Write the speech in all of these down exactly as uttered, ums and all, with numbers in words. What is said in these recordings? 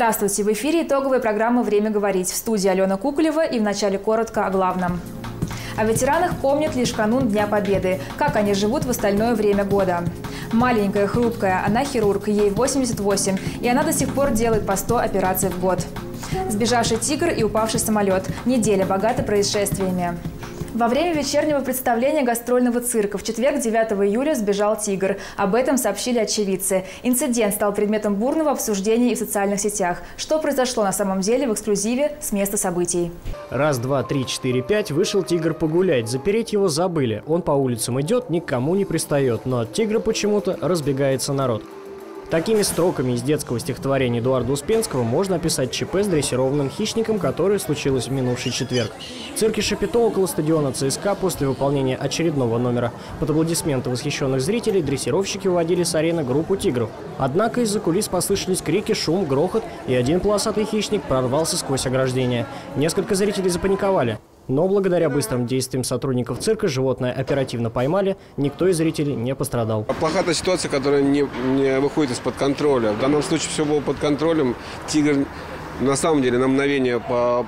Здравствуйте! В эфире итоговая программа «Время говорить». В студии Алена Куколева и вначале коротко о главном. О ветеранах помнят лишь канун Дня Победы. Как они живут в остальное время года. Маленькая, хрупкая, она хирург, ей восемьдесят восемь, и она до сих пор делает по сто операций в год. Сбежавший тигр и упавший самолет. Неделя богата происшествиями. Во время вечернего представления гастрольного цирка в четверг, девятого июля, сбежал тигр. Об этом сообщили очевидцы. Инцидент стал предметом бурного обсуждения и в социальных сетях. Что произошло на самом деле, в эксклюзиве с места событий. Раз, два, три, четыре, пять. Вышел тигр погулять. Запереть его забыли. Он по улицам идет, никому не пристает. Но от тигра почему-то разбегается народ. Такими строками из детского стихотворения Эдуарда Успенского можно описать ЧП с дрессированным хищником, которое случилось в минувший четверг. В цирке Шапито около стадиона ЦСКА после выполнения очередного номера под аплодисменты восхищенных зрителей дрессировщики уводили с арены группу тигров. Однако из-за кулис послышались крики, шум, грохот, и один полосатый хищник прорвался сквозь ограждение. Несколько зрителей запаниковали. Но благодаря быстрым действиям сотрудников цирка животное оперативно поймали, никто из зрителей не пострадал. Плохая ситуация, которая не, не выходит из-под контроля. В данном случае все было под контролем. Тигр на самом деле на мгновение по,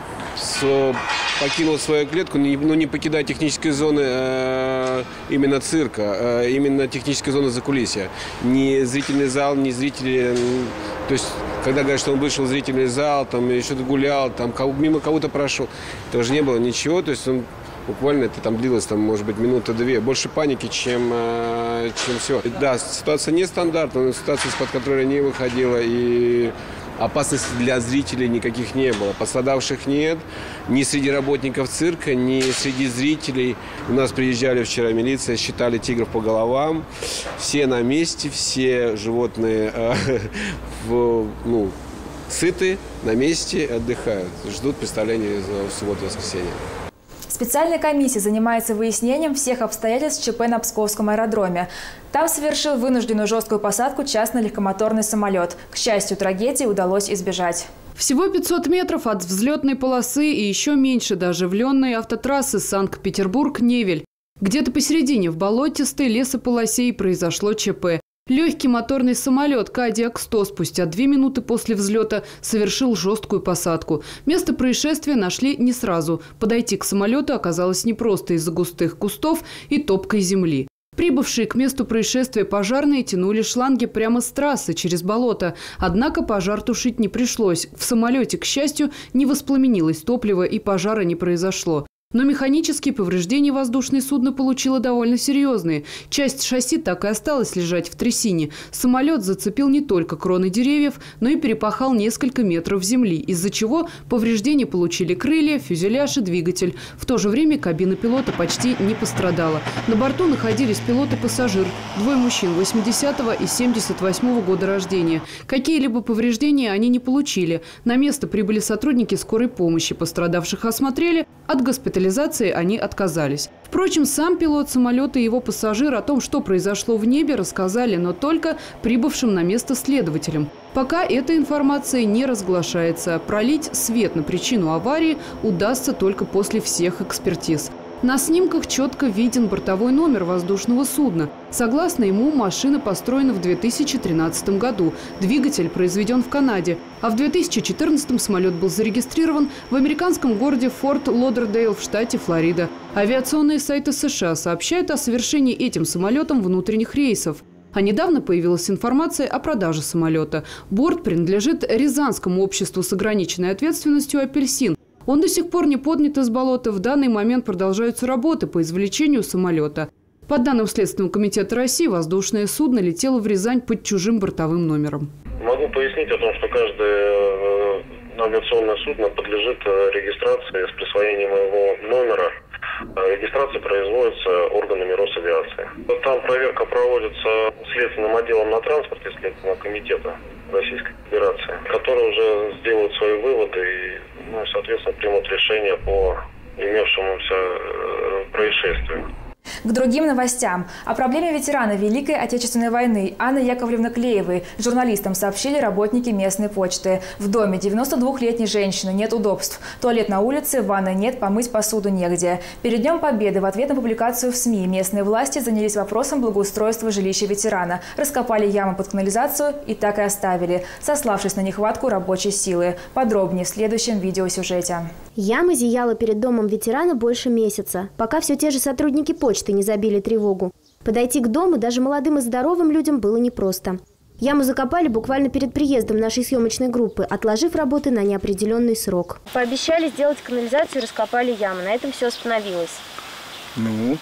с, покинул свою клетку, но не, но не покидая технические зоны э, именно цирка, э, именно технические зоны закулисья. Ни зрительный зал, ни зрители... То есть, когда говорят, что он вышел в зрительный зал, там что-то гулял, там мимо кого-то прошел, тоже не было ничего. То есть он буквально это там длилось, там, может быть, минута-две. Больше паники, чем, чем все. Да, ситуация нестандартная, но ситуация из-под контроля не выходила. И опасности для зрителей никаких не было. Пострадавших нет. Ни среди работников цирка, ни среди зрителей. У нас приезжали вчера милиция, считали тигров по головам. Все на месте, все животные э, в, ну, сыты, на месте, отдыхают. Ждут представления в субботу-воскресенье. Специальная комиссия занимается выяснением всех обстоятельств ЧП на Псковском аэродроме. Там совершил вынужденную жесткую посадку частный легкомоторный самолет. К счастью, трагедии удалось избежать. Всего пятьсот метров от взлетной полосы и еще меньше до оживленной автотрассы Санкт-Петербург-Невель. Где-то посередине в болотистой лесополосе и произошло ЧП. Легкий моторный самолет Кадиак сто спустя две минуты после взлета совершил жесткую посадку. Место происшествия нашли не сразу. Подойти к самолету оказалось непросто из-за густых кустов и топкой земли. Прибывшие к месту происшествия пожарные тянули шланги прямо с трассы через болото. Однако пожар тушить не пришлось. В самолете, к счастью, не воспламенилось топливо и пожара не произошло. Но механические повреждения воздушное судно получило довольно серьезные. Часть шасси так и осталась лежать в трясине. Самолет зацепил не только кроны деревьев, но и перепахал несколько метров земли, из-за чего повреждения получили крылья, фюзеляж и двигатель. В то же время кабина пилота почти не пострадала. На борту находились пилот и пассажир, двое мужчин восьмидесятого и семьдесят восьмого года рождения. Какие-либо повреждения они не получили. На место прибыли сотрудники скорой помощи. Пострадавших осмотрели, от госпитализации они отказались. Впрочем, сам пилот самолета и его пассажир о том, что произошло в небе, рассказали, но только прибывшим на место следователям. Пока эта информация не разглашается. Пролить свет на причину аварии удастся только после всех экспертиз. На снимках четко виден бортовой номер воздушного судна. Согласно ему, машина построена в две тысячи тринадцатом году. Двигатель произведен в Канаде. А в две тысячи четырнадцатом самолет был зарегистрирован в американском городе Форт Лодердейл в штате Флорида. Авиационные сайты США сообщают о совершении этим самолетом внутренних рейсов. А недавно появилась информация о продаже самолета. Борт принадлежит Рязанскому обществу с ограниченной ответственностью «Апельсин». Он до сих пор не поднят из болота. В данный момент продолжаются работы по извлечению самолета. По данным Следственного комитета России, воздушное судно летело в Рязань под чужим бортовым номером. Могу пояснить о том, что каждое авиационное судно подлежит регистрации с присвоением его номера. Регистрация производится органами Росавиации. Там проверка проводится следственным отделом на транспорте Следственного комитета Российской Федерации, которые уже сделают свои выводы и, ну, соответственно, примут решение по имевшемуся происшествию. К другим новостям. О проблеме ветерана Великой Отечественной войны Анны Яковлевны Клеевой журналистам сообщили работники местной почты. В доме девяностодвухлетней женщины нет удобств. Туалет на улице, ванны нет, помыть посуду негде. Перед Днем Победы в ответ на публикацию в СМИ местные власти занялись вопросом благоустройства жилища ветерана. Раскопали яму под канализацию и так и оставили, сославшись на нехватку рабочей силы. Подробнее в следующем видеосюжете. Яма зияла перед домом ветерана больше месяца, пока все те же сотрудники почты не забили тревогу. Подойти к дому даже молодым и здоровым людям было непросто. Яму закопали буквально перед приездом нашей съемочной группы, отложив работы на неопределенный срок. Пообещали сделать канализацию, раскопали яму. На этом все остановилось. Ну,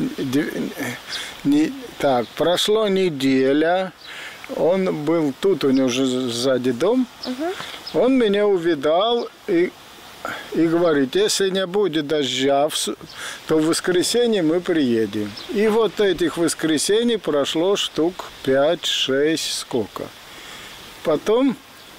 не, так, прошла неделя. Он был тут, у него уже сзади дом. Угу. Он меня увидал и... И говорит, если не будет дождя, то в воскресенье мы приедем. И вот этих воскресений прошло штук пять-шесть, сколько. Потом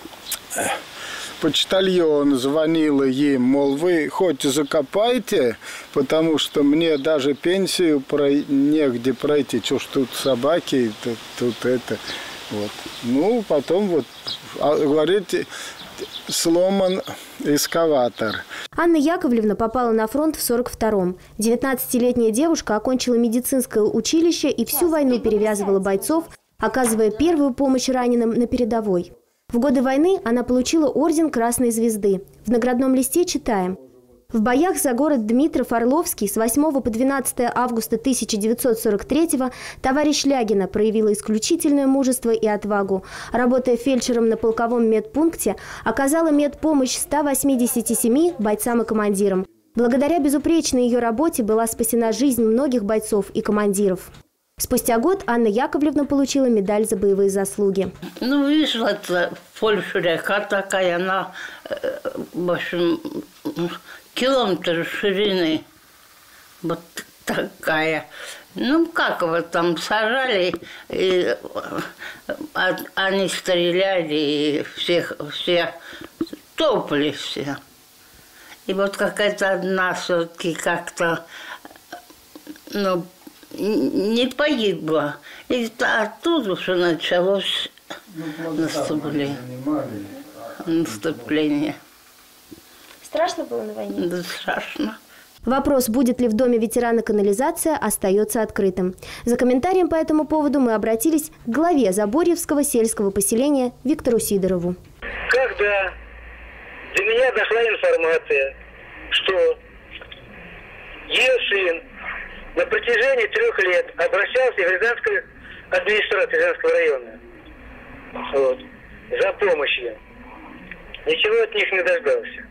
почтальон звонил им, мол, вы хоть закопайте, потому что мне даже пенсию про... негде пройти. Что ж тут собаки, тут, тут это. Вот. Ну, потом вот, а, говорит... сломан эскаватор. Анна Яковлевна попала на фронт в сорок втором. девятнадцатилетняя девушка окончила медицинское училище и всю войну перевязывала бойцов, оказывая первую помощь раненым на передовой. В годы войны она получила орден Красной Звезды. В наградном листе читаем: в боях за город Дмитров-Орловский с восьмого по двенадцатое августа тысяча девятьсот сорок третьего товарищ Лягина проявила исключительное мужество и отвагу. Работая фельдшером на полковом медпункте, оказала медпомощь ста восьмидесяти семи бойцам и командирам. Благодаря безупречной ее работе была спасена жизнь многих бойцов и командиров. Спустя год Анна Яковлевна получила медаль за боевые заслуги. Ну, вышла фельдшерка такая, она, в общем, километр ширины, вот такая. Ну, как его там сажали, и они стреляли, и всех, все топли все. И вот какая-то одна все-таки как-то, ну, не погибла. И оттуда уже началось ну, наступление. Наступление. Страшно было на войне? Да, страшно. Вопрос, будет ли в доме ветерана канализация, остается открытым. За комментарием по этому поводу мы обратились к главе Заборьевского сельского поселения Виктору Сидорову. Когда до меня дошла информация, что ее сын на протяжении трех лет обращался в Рязанскую администрацию Рязанского района вот, за помощью, ничего от них не дождался.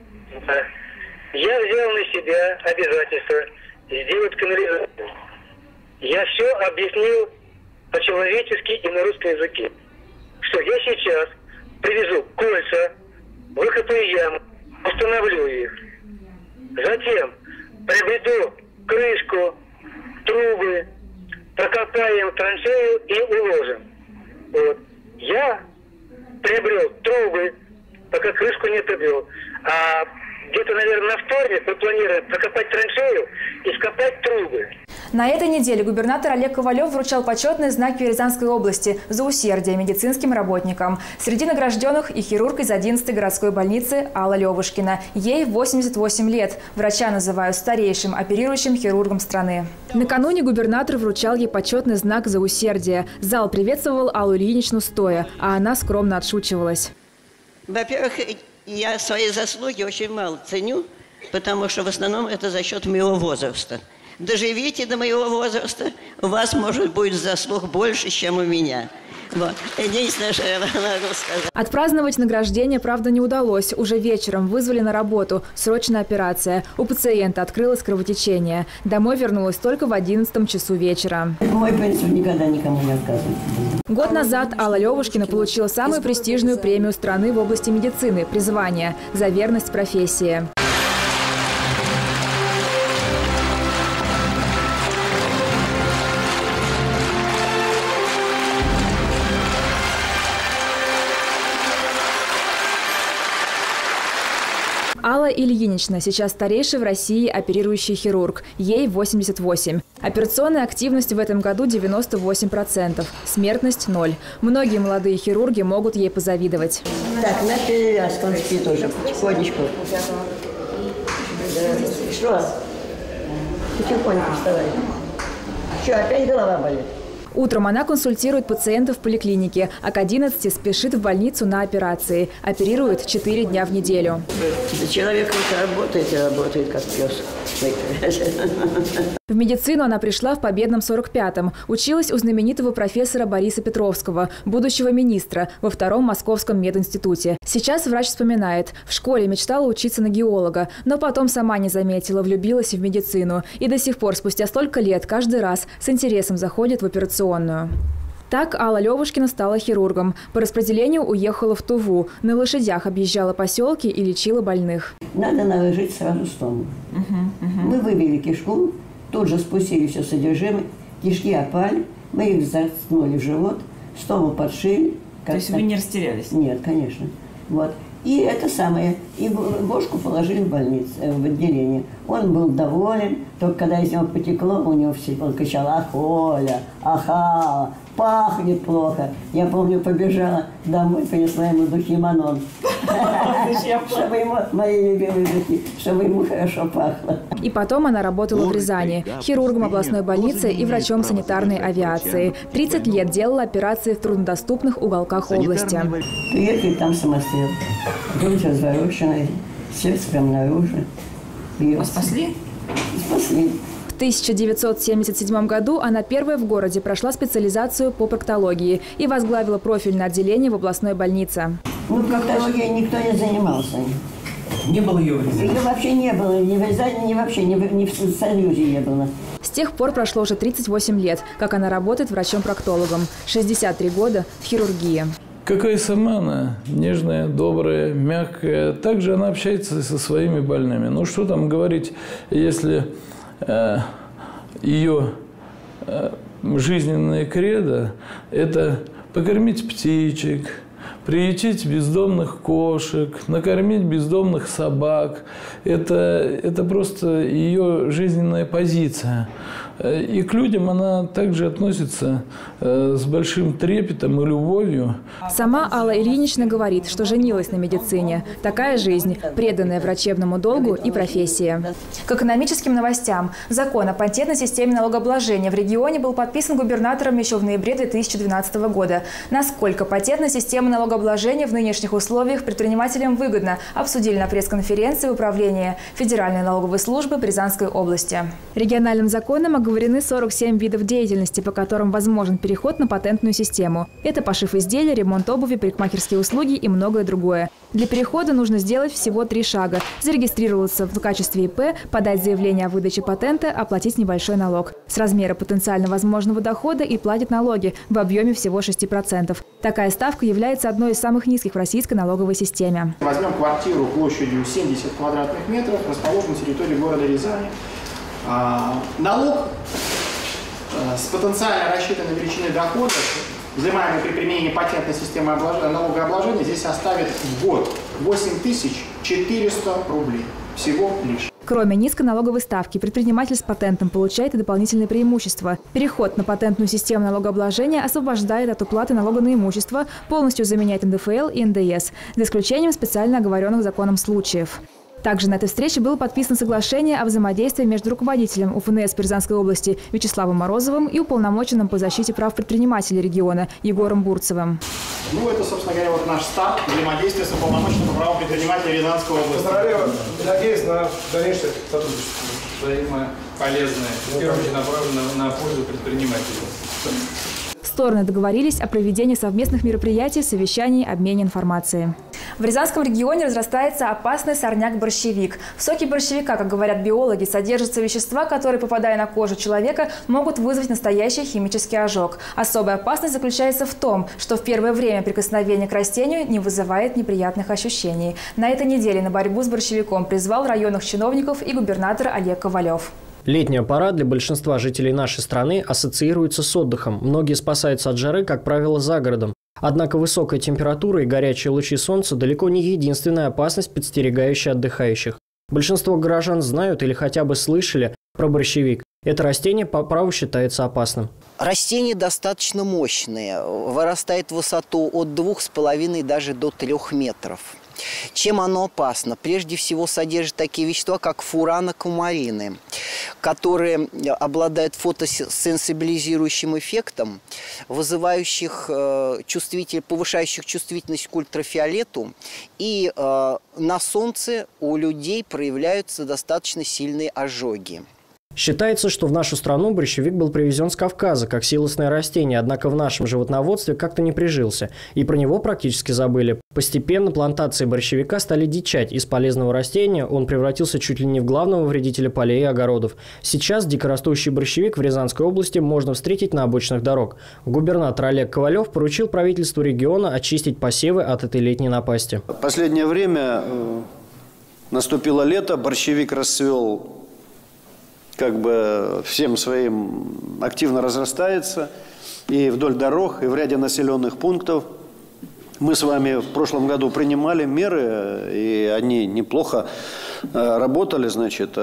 Я взял на себя обязательство сделать канализацию. Я все объяснил по-человечески и на русском языке, что я сейчас привезу кольца, выкопаю яму, установлю их. Затем приведу крышку, трубы, прокопаем траншею и уложим. Вот. Я приобрел трубы, пока крышку не приобрел. А где-то, наверное, на вторник мы планируем прокопать траншею и скопать трубы. На этой неделе губернатор Олег Ковалев вручал почетные знаки Рязанской области за усердие медицинским работникам. Среди награжденных и хирург из одиннадцатой городской больницы Алла Левушкина. Ей восемьдесят восемь лет. Врача называют старейшим оперирующим хирургом страны. Накануне губернатор вручал ей почетный знак за усердие. Зал приветствовал Аллу Ильиничну стоя, а она скромно отшучивалась. Во-первых, я свои заслуги очень мало ценю, потому что в основном это за счет моего возраста. Доживите до моего возраста, у вас, может, будет заслуг больше, чем у меня. Вот. Единственное, что я могу сказать. Отпраздновать награждение, правда, не удалось. Уже вечером вызвали на работу. Срочная операция. У пациента открылось кровотечение. Домой вернулась только в одиннадцатом часу вечера. Мой принцип никогда никому не отказывать. Год назад Алла Левушкина получила самую престижную премию страны в области медицины – призвание за верность профессии. Алла Ильинична сейчас старейший в России оперирующий хирург. Ей восемьдесят восемь. Операционная активность в этом году девяносто восемь процентов, смертность – ноль. Многие молодые хирурги могут ей позавидовать. Так, на перевязку он спит уже, потихонечку. Что? Потихоньку вставай. Что, опять голова болит? Утром она консультирует пациентов в поликлинике, а к одиннадцати спешит в больницу на операции. Оперирует четыре дня в неделю. Человек вот работает и работает, как пес. В медицину она пришла в победном сорок пятом. Училась у знаменитого профессора Бориса Петровского, будущего министра, во втором Московском мединституте. Сейчас врач вспоминает, в школе мечтала учиться на геолога, но потом сама не заметила, влюбилась в медицину. И до сих пор, спустя столько лет, каждый раз с интересом заходит в операционную. Так Алла Левушкина стала хирургом. По распределению уехала в Туву. На лошадях объезжала поселки и лечила больных. Надо наложить сразу стому. Угу, угу. Мы выбили кишку, тут же спустили все содержимое, кишки опали, мы их заткнули в живот, стому подшили. То есть вы не растерялись? Нет, конечно. Вот. И это самое, и Бошку положили в больницу, в отделение. Он был доволен, только когда из него потекло, у него все, он кричал: «Ах, Оля, аха, пахнет плохо». Я помню, побежала домой, принесла ему духи Манон. Чтобы ему, мои любимые духи, чтобы ему хорошо пахло. И потом она работала в Рязани, хирургом областной больницы и врачом санитарной авиации. тридцать лет делала операции в труднодоступных уголках области. Приехали, там самострел. Грудь развороченная, сердце прям наружу. А спасли? Спасли. В тысяча девятьсот семьдесят седьмом году она первая в городе прошла специализацию по проктологии и возглавила профильное отделение в областной больнице. Ну, проктологией никто не занимался. Не было ее в Рязани? Ее вообще не было, ни в Рязани, ни вообще, ни в, ни в Союзе не было. С тех пор прошло уже тридцать восемь лет, как она работает врачом-проктологом. шестьдесят три года в хирургии. Какая сама она нежная, добрая, мягкая. Также она общается со своими больными. Ну, что там говорить, если э, ее э, жизненное кредо – это покормить птичек, приютить бездомных кошек, накормить бездомных собак. Это, это просто ее жизненная позиция. И к людям она также относится э, с большим трепетом и любовью. Сама Алла Ильинична говорит, что женилась на медицине. Такая жизнь, преданная врачебному долгу и профессии. К экономическим новостям. Закон о патентной системе налогообложения в регионе был подписан губернатором еще в ноябре две тысячи двенадцатого года. Насколько патентная система налогообложения в нынешних условиях предпринимателям выгодна, обсудили на пресс-конференции управления Федеральной налоговой службы Рязанской области. Региональным законом оговорены сорок семь видов деятельности, по которым возможен переход на патентную систему. Это пошив изделий, ремонт обуви, парикмахерские услуги и многое другое. Для перехода нужно сделать всего три шага. Зарегистрироваться в качестве ИП, подать заявление о выдаче патента, оплатить небольшой налог. С размера потенциально возможного дохода и платит налоги в объеме всего шести процентов. Такая ставка является одной из самых низких в российской налоговой системе. Возьмем квартиру площадью семьдесят квадратных метров, расположенную на территории города Рязани. А, налог а, с потенциально рассчитанной величиной дохода, взимаемый при применении патентной системы налогообложения, здесь составит в год восемь тысяч четыреста рублей. Всего лишь. Кроме низкой налоговой ставки, предприниматель с патентом получает и дополнительные преимущества. Переход на патентную систему налогообложения освобождает от уплаты налога на имущество, полностью заменяет эн дэ эф эл и эн дэ эс, за исключением специально оговоренных законом случаев. Также на этой встрече было подписано соглашение о взаимодействии между руководителем у эф эн эс Рязанской области Вячеславом Морозовым и уполномоченным по защите прав предпринимателей региона Егором Бурцевым. Ну, это, собственно говоря, вот наш старт взаимодействия с уполномоченным по правам предпринимателей Рязанской области. Поздравляю, надеюсь на дальнейшее сотрудничество. Взаимополезное, в первую очередь направлено на пользу предпринимателей. Стороны договорились о проведении совместных мероприятий, совещаний, обмене информацией. В Рязанском регионе разрастается опасный сорняк-борщевик. В соке борщевика, как говорят биологи, содержатся вещества, которые, попадая на кожу человека, могут вызвать настоящий химический ожог. Особая опасность заключается в том, что в первое время прикосновение к растению не вызывает неприятных ощущений. На этой неделе на борьбу с борщевиком призвал районных чиновников и губернатор Олег Ковалев. Летняя пора для большинства жителей нашей страны ассоциируется с отдыхом. Многие спасаются от жары, как правило, за городом. Однако высокая температура и горячие лучи солнца далеко не единственная опасность, подстерегающая отдыхающих. Большинство горожан знают или хотя бы слышали про борщевик. Это растение по праву считается опасным. Растение достаточно мощное, вырастает в высоту от двух с половиной даже до трех метров. Чем оно опасно? Прежде всего содержит такие вещества, как фуранокумарины, которые обладают фотосенсибилизирующим эффектом, вызывающих э, чувствитель, повышающих чувствительность к ультрафиолету. И э, на солнце у людей проявляются достаточно сильные ожоги. Считается, что в нашу страну борщевик был привезен с Кавказа как силосное растение, однако в нашем животноводстве как-то не прижился, и про него практически забыли. Постепенно плантации борщевика стали дичать. Из полезного растения он превратился чуть ли не в главного вредителя полей и огородов. Сейчас дикорастущий борщевик в Рязанской области можно встретить на обочинах дорог. Губернатор Олег Ковалев поручил правительству региона очистить посевы от этой летней напасти. В последнее время наступило лето, борщевик расцвел, как бы всем своим активно разрастается и вдоль дорог, и в ряде населенных пунктов. Мы с вами в прошлом году принимали меры, и они неплохо работали, значит.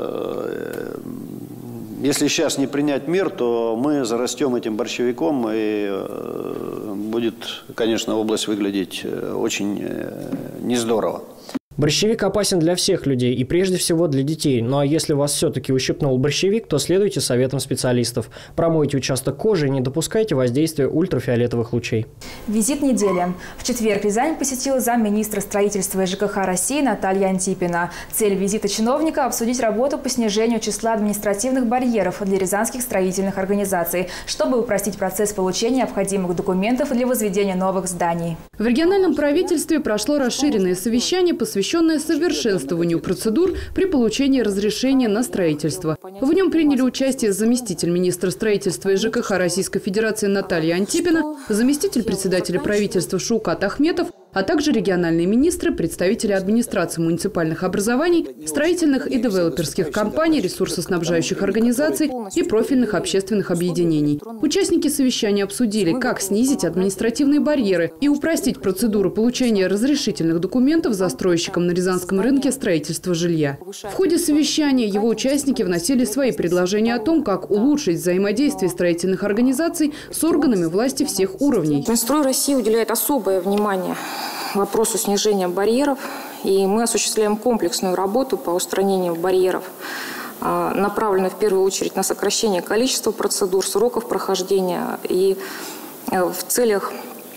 Если сейчас не принять мер, то мы зарастем этим борщевиком, и будет, конечно, область выглядеть очень нездорово. Борщевик опасен для всех людей и прежде всего для детей. Ну а если вас все-таки ущипнул борщевик, то следуйте советам специалистов. Промойте участок кожи и не допускайте воздействия ультрафиолетовых лучей. Визит недели. В четверг Рязань посетила замминистра строительства и ЖКХ России Наталья Антипина. Цель визита чиновника – обсудить работу по снижению числа административных барьеров для рязанских строительных организаций, чтобы упростить процесс получения необходимых документов для возведения новых зданий. В региональном правительстве прошло расширенное совещание, посвященное совершенствованию процедур при получении разрешения на строительство. В нем приняли участие заместитель министра строительства и ЖКХ Российской Федерации Наталья Антипина, заместитель председателя правительства Шаукат Ахметов, а также региональные министры, представители администрации муниципальных образований, строительных и девелоперских компаний, ресурсоснабжающих организаций и профильных общественных объединений. Участники совещания обсудили, как снизить административные барьеры и упростить процедуру получения разрешительных документов застройщикам на рязанском рынке строительства жилья. В ходе совещания его участники вносили свои предложения о том, как улучшить взаимодействие строительных организаций с органами власти всех уровней. Минстрой России уделяет особое внимание вопросу снижения барьеров, и мы осуществляем комплексную работу по устранению барьеров, направленную в первую очередь на сокращение количества процедур, сроков прохождения, и в целях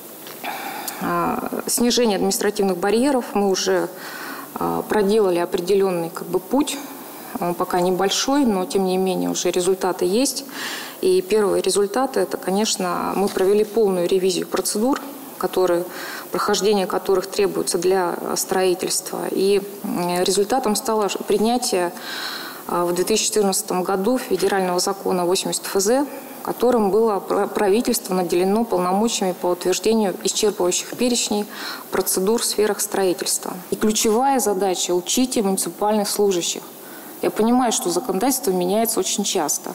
снижения административных барьеров мы уже проделали определенный как бы путь, он пока небольшой, но тем не менее уже результаты есть. И первые результаты – это, конечно, мы провели полную ревизию процедур, которые, прохождение которых требуется для строительства. И результатом стало принятие в две тысячи четырнадцатом году федерального закона восемьдесят эф зэ, которым было правительство наделено полномочиями по утверждению исчерпывающих перечней процедур в сферах строительства. И ключевая задача – учите муниципальных служащих. Я понимаю, что законодательство меняется очень часто.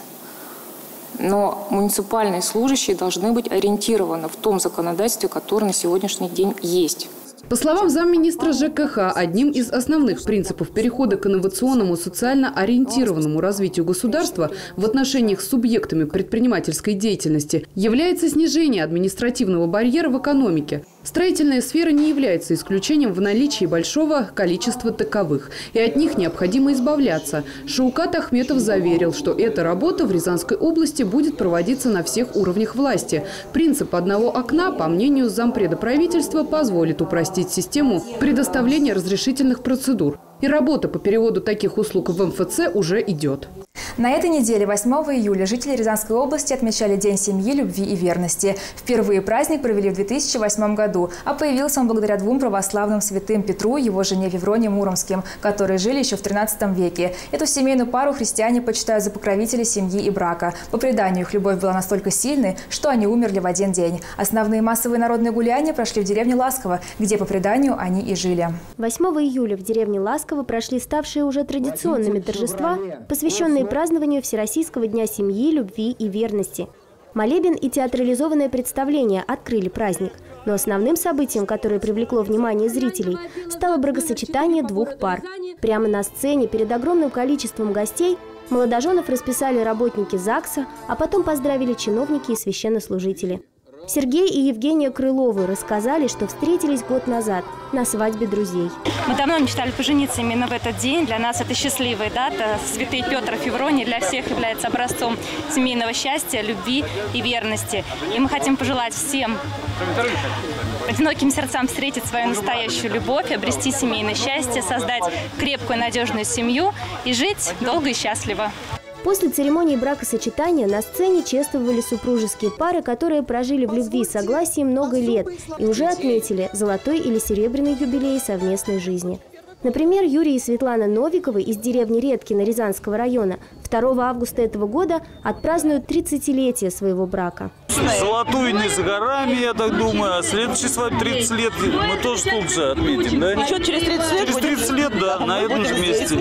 Но муниципальные служащие должны быть ориентированы в том законодательстве, которое на сегодняшний день есть. По словам замминистра ЖКХ, одним из основных принципов перехода к инновационному, социально ориентированному развитию государства в отношениях с субъектами предпринимательской деятельности является снижение административного барьера в экономике. Строительная сфера не является исключением в наличии большого количества таковых, и от них необходимо избавляться. Шаукат Ахметов заверил, что эта работа в Рязанской области будет проводиться на всех уровнях власти. Принцип одного окна, по мнению зампреда правительства, позволит упростить систему предоставления разрешительных процедур. И работа по переводу таких услуг в эм эф цэ уже идет. На этой неделе, восьмого июля, жители Рязанской области отмечали День семьи, любви и верности. Впервые праздник провели в две тысячи восьмом году, а появился он благодаря двум православным святым Петру и его жене Евронии Муромским, которые жили еще в тринадцатом веке. Эту семейную пару христиане почитают за покровителей семьи и брака. По преданию, их любовь была настолько сильной, что они умерли в один день. Основные массовые народные гуляния прошли в деревне Ласково, где, по преданию, они и жили. восьмого июля в деревне Ласково прошли ставшие уже традиционными торжества, посвященные празднованию Всероссийского дня семьи, любви и верности. Молебен и театрализованное представление открыли праздник. Но основным событием, которое привлекло внимание зрителей, стало бракосочетание двух пар. Прямо на сцене перед огромным количеством гостей молодоженов расписали работники ЗАГСа, а потом поздравили чиновники и священнослужители. Сергей и Евгения Крыловы рассказали, что встретились год назад на свадьбе друзей. Мы давно мечтали пожениться именно в этот день. Для нас это счастливая дата. Святый Петр Февроний для всех является образцом семейного счастья, любви и верности. И мы хотим пожелать всем одиноким сердцам встретить свою настоящую любовь, обрести семейное счастье, создать крепкую и надежную семью и жить долго и счастливо. После церемонии бракосочетания на сцене чествовали супружеские пары, которые прожили в любви и согласии много лет и уже отметили золотой или серебряный юбилей совместной жизни. Например, Юрий и Светлана Новиковы из деревни Редкино Рязанского района второго августа этого года отпразднуют тридцатилетие своего брака. Золотой не за горами, я так думаю, а следующий свадьбе тридцать лет мы тоже тут же отметим, да? Еще через тридцать лет? Через тридцать лет, да, на этом же месте.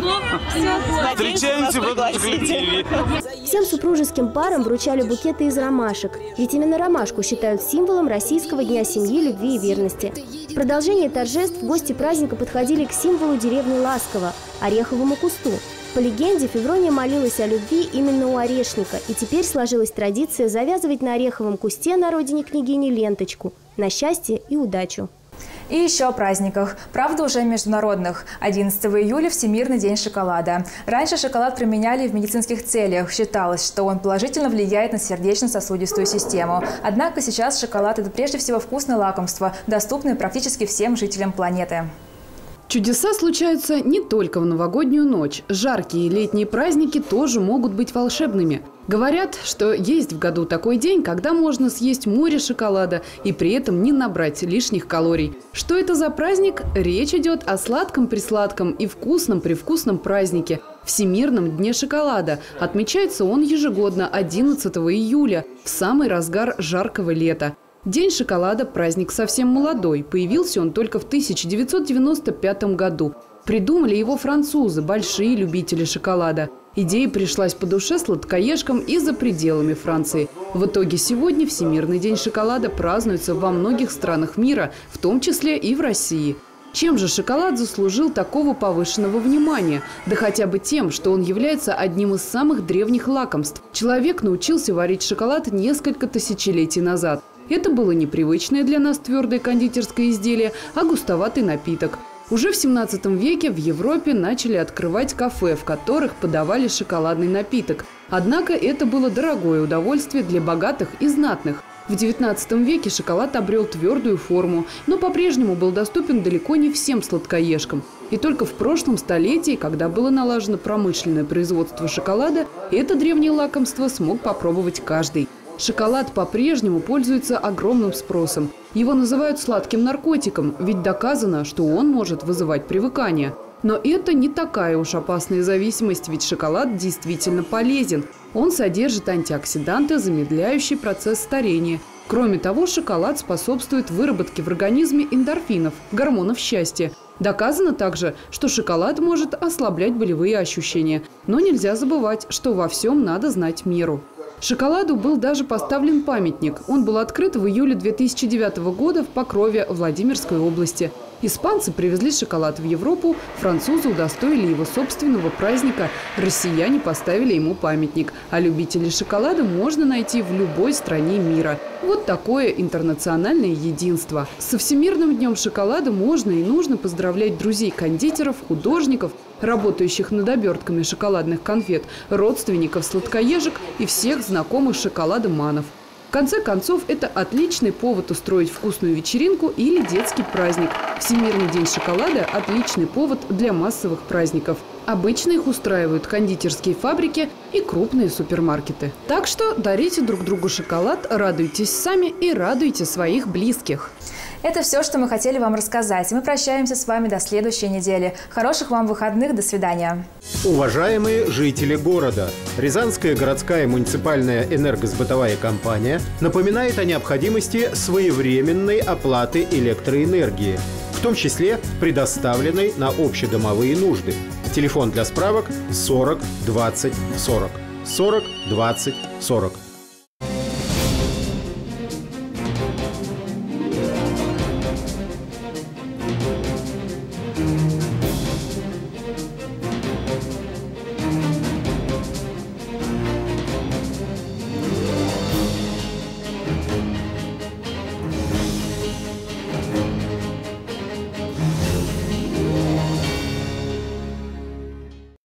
Встречаемся в этом коллективе. Всем супружеским парам вручали букеты из ромашек, ведь именно ромашку считают символом российского дня семьи, любви и верности. В продолжение торжеств гости праздника подходили к символу деревни Ласково – ореховому кусту. По легенде, Феврония молилась о любви именно у орешника, и теперь сложилась традиция завязывать на ореховом кусте на родине княгини ленточку на счастье и удачу. И еще о праздниках. Правда, уже международных. одиннадцатого июля – Всемирный день шоколада. Раньше шоколад применяли в медицинских целях. Считалось, что он положительно влияет на сердечно-сосудистую систему. Однако сейчас шоколад – это прежде всего вкусное лакомство, доступное практически всем жителям планеты. Чудеса случаются не только в новогоднюю ночь. Жаркие летние праздники тоже могут быть волшебными. Говорят, что есть в году такой день, когда можно съесть море шоколада и при этом не набрать лишних калорий. Что это за праздник? Речь идет о сладком-присладком и вкусном-привкусном празднике – Всемирном дне шоколада. Отмечается он ежегодно одиннадцатого июля, в самый разгар жаркого лета. День шоколада – праздник совсем молодой. Появился он только в тысяча девятьсот девяносто пятом году. Придумали его французы, большие любители шоколада. Идея пришлась по душе сладкоежкам и за пределами Франции. В итоге сегодня Всемирный день шоколада празднуется во многих странах мира, в том числе и в России. Чем же шоколад заслужил такого повышенного внимания? Да хотя бы тем, что он является одним из самых древних лакомств. Человек научился варить шоколад несколько тысячелетий назад. Это было непривычное для нас твердое кондитерское изделие, а густоватый напиток. Уже в семнадцатом веке в Европе начали открывать кафе, в которых подавали шоколадный напиток. Однако это было дорогое удовольствие для богатых и знатных. В девятнадцатом веке шоколад обрел твердую форму, но по-прежнему был доступен далеко не всем сладкоежкам. И только в прошлом столетии, когда было налажено промышленное производство шоколада, это древнее лакомство смог попробовать каждый. Шоколад по-прежнему пользуется огромным спросом. Его называют сладким наркотиком, ведь доказано, что он может вызывать привыкание. Но это не такая уж опасная зависимость, ведь шоколад действительно полезен. Он содержит антиоксиданты, замедляющие процесс старения. Кроме того, шоколад способствует выработке в организме эндорфинов, гормонов счастья. Доказано также, что шоколад может ослаблять болевые ощущения. Но нельзя забывать, что во всем надо знать меру. Шоколаду был даже поставлен памятник. Он был открыт в июле две тысячи девятого года в Покрове Владимирской области. Испанцы привезли шоколад в Европу, французы удостоили его собственного праздника, россияне поставили ему памятник. А любителей шоколада можно найти в любой стране мира. Вот такое интернациональное единство. Со Всемирным днем шоколада можно и нужно поздравлять друзей-кондитеров, художников, работающих над обертками шоколадных конфет, родственников сладкоежек и всех знакомых шоколадоманов. В конце концов, это отличный повод устроить вкусную вечеринку или детский праздник. Всемирный день шоколада – отличный повод для массовых праздников. Обычно их устраивают кондитерские фабрики и крупные супермаркеты. Так что дарите друг другу шоколад, радуйтесь сами и радуйте своих близких. Это все, что мы хотели вам рассказать. Мы прощаемся с вами до следующей недели. Хороших вам выходных. До свидания. Уважаемые жители города, Рязанская городская муниципальная энергосбытовая компания напоминает о необходимости своевременной оплаты электроэнергии, в том числе предоставленной на общедомовые нужды. Телефон для справок сорок двадцать сорок. сорок двадцать сорок.